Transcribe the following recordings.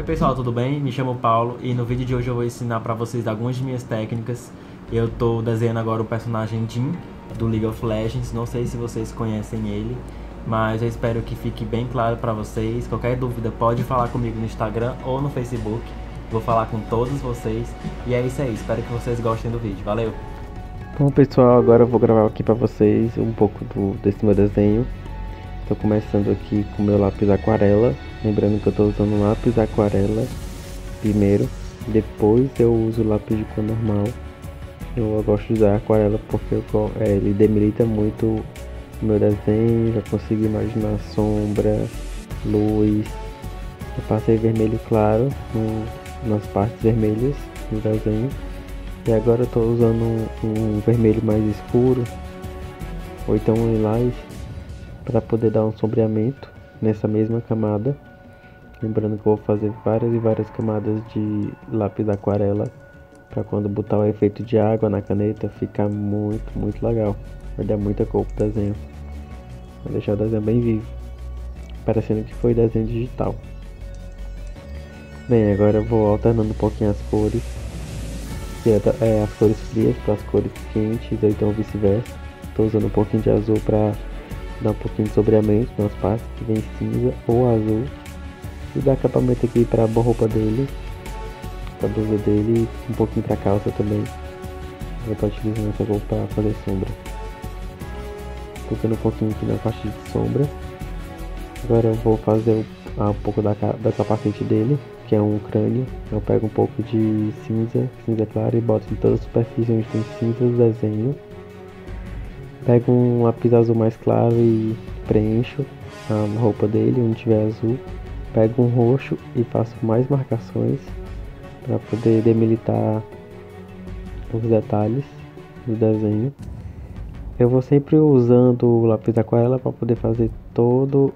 pessoal, tudo bem? Me chamo Paulo e no vídeo de hoje eu vou ensinar pra vocês algumas de minhas técnicas. Eu tô desenhando agora o personagem Jhin do League of Legends, não sei se vocês conhecem ele, mas eu espero que fique bem claro pra vocês. Qualquer dúvida pode falar comigo no Instagram ou no Facebook, vou falar com todos vocês. E é isso aí, espero que vocês gostem do vídeo, valeu! Bom pessoal, agora eu vou gravar aqui pra vocês um pouco desse meu desenho. Tô começando aqui com o meu lápis aquarela, lembrando que eu tô usando lápis aquarela primeiro, depois eu uso o lápis de cor normal. Eu gosto de usar aquarela porque ele delimita muito o meu desenho, já consigo imaginar sombra, luz. Eu passei vermelho claro nas partes vermelhas do desenho. E agora eu tô usando um vermelho mais escuro, ou então um lilás, para poder dar um sombreamento nessa mesma camada. Lembrando que eu vou fazer várias e várias camadas de lápis aquarela, para quando botar o efeito de água na caneta ficar muito legal. Vai dar muita cor pro desenho, vai deixar o desenho bem vivo, parecendo que foi desenho digital. Bem, agora eu vou alternando um pouquinho as cores. As cores frias para as cores quentes, ou então vice-versa. Estou usando um pouquinho de azul para dar um pouquinho de sombreamento nas partes que vem cinza ou azul. E dar acabamento aqui para a roupa dele, para a blusa dele, um pouquinho para a calça também. Vou estar utilizando essa cor para fazer sombra. Tocando um pouquinho aqui na parte de sombra. Agora eu vou fazer um pouco da capacete dele, que é um crânio. Eu pego um pouco de cinza claro e boto em toda a superfície onde tem cinza do desenho. Pego um lápis azul mais claro e preencho a roupa dele onde tiver azul. Pego um roxo e faço mais marcações para poder demilitar os detalhes do desenho. Eu vou sempre usando o lápis aquarela para poder fazer todo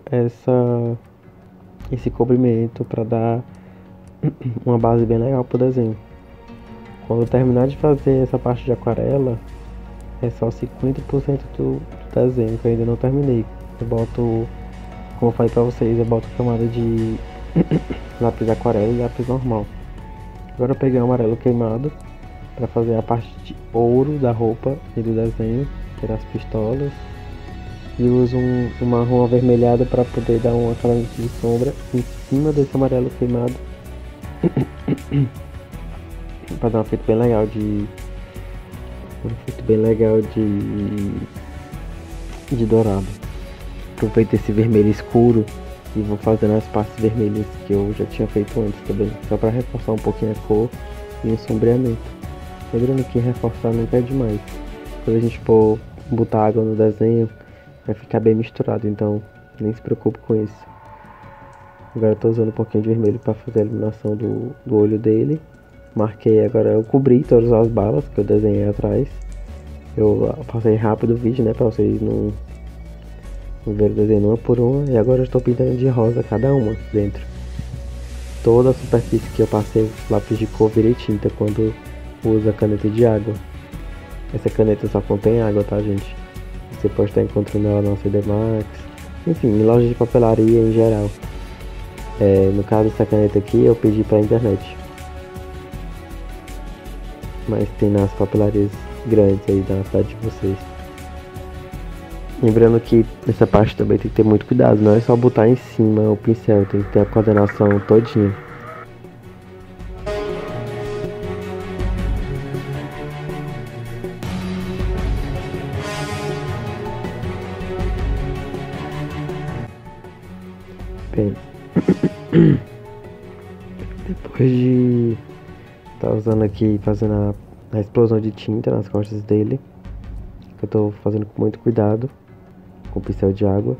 esse cobrimento, para dar uma base bem legal pro desenho. Quando eu terminar de fazer essa parte de aquarela, é só 50% do desenho que eu ainda não terminei. Eu boto, como eu falei pra vocês, eu boto camada de lápis aquarela e lápis normal. Agora eu peguei o amarelo queimado para fazer a parte de ouro da roupa e do desenho, que eram as pistolas. E uso um marrom avermelhado para poder dar um acabamento de sombra em cima desse amarelo queimado. Para dar um efeito bem legal de dourado. Aproveito esse vermelho escuro e vou fazendo as partes vermelhas que eu já tinha feito antes também, só para reforçar um pouquinho a cor e o sombreamento. Lembrando que reforçar nunca é demais. Quando a gente for botar água no desenho, vai ficar bem misturado, então nem se preocupe com isso. Agora eu tô usando um pouquinho de vermelho para fazer a iluminação do olho dele. Marquei, agora eu cobri todas as balas que eu desenhei atrás. Eu passei rápido o vídeo, né, para vocês não verem o desenho uma por uma. E agora eu estou pintando de rosa cada uma dentro. Toda a superfície que eu passei lápis de cor virei tinta quando uso a caneta de água. Essa caneta só contém água, tá, gente? Você pode estar encontrando ela na CD Max, enfim, em lojas de papelaria em geral. No caso dessa caneta aqui eu pedi pra internet, mas tem nas papelarias grandes aí da cidade de vocês. Lembrando que nessa parte também tem que ter muito cuidado, não é só botar em cima o pincel, tem que ter a coordenação todinha. Bem, depois de estar usando aqui, fazendo a explosão de tinta nas costas dele, que eu tô fazendo com muito cuidado, com o pincel de água.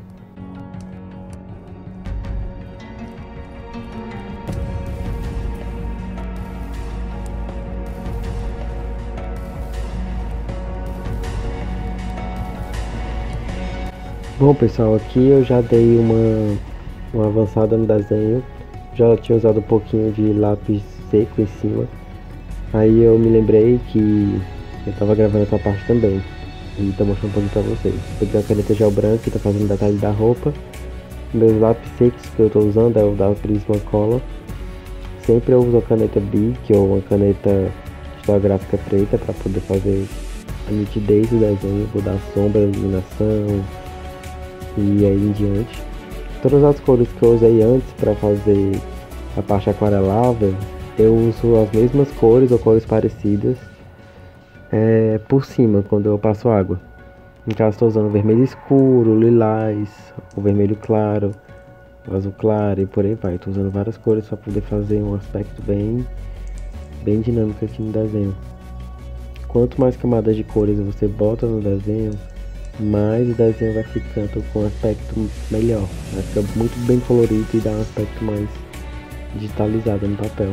Bom pessoal, aqui eu já dei uma avançada no desenho, já tinha usado um pouquinho de lápis seco em cima. Aí eu me lembrei que eu tava gravando essa parte também, e tô mostrando um pouquinho pra vocês. Peguei a caneta gel branca que tá fazendo detalhe da roupa. Meus lápis secos que eu tô usando é o da Prismacolor. sempre eu uso a caneta Bic ou uma caneta estilográfica preta para poder fazer a nitidez do desenho, vou dar sombra, iluminação e aí em diante. Todas as cores que eu usei antes para fazer a parte aquarelável, eu uso as mesmas cores ou cores parecidas por cima quando eu passo água. No caso, estou usando vermelho escuro, lilás, o vermelho claro, o azul claro e por aí vai. Estou usando várias cores para poder fazer um aspecto bem dinâmico aqui no desenho. Quanto mais camadas de cores você bota no desenho, mais o desenho vai ficando com um aspecto melhor. Vai ficar muito bem colorido e dá um aspecto mais digitalizado no papel.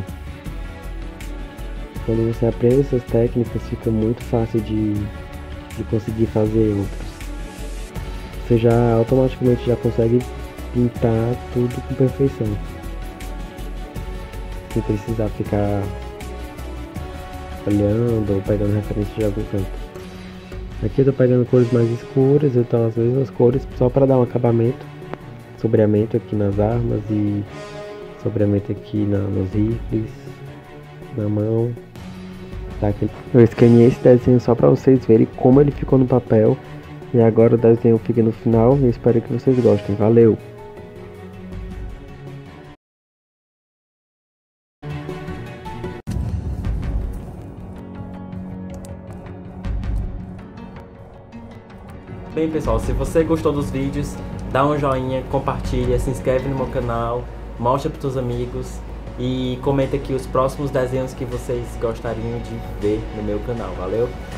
Quando você aprende essas técnicas, fica muito fácil de conseguir fazer outros. Você já automaticamente já consegue pintar tudo com perfeição, sem precisar ficar olhando ou pegando referência de algum canto. Aqui eu tô pegando cores mais escuras, então as mesmas cores só para dar um acabamento, sombreamento aqui nas armas e sombreamento aqui nos rifles, na mão. Tá, eu escaneei esse desenho só para vocês verem como ele ficou no papel. E agora o desenho fica no final e eu espero que vocês gostem. Valeu! Bem pessoal, se você gostou dos vídeos, dá um joinha, compartilha, se inscreve no meu canal, mostra para os seus amigos e comenta aqui os próximos desenhos que vocês gostariam de ver no meu canal, valeu?